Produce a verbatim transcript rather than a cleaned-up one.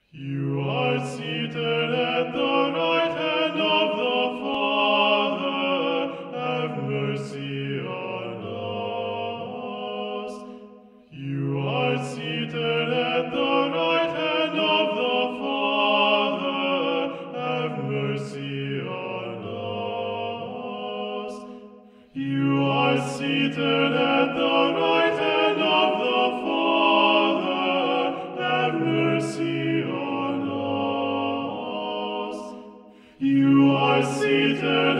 You are seated at the right hand of the Father. Have mercy on us. You are seated at the right hand of the Father. Have mercy on us. You are seated at the right hand of the Father. Have mercy on us. You are seated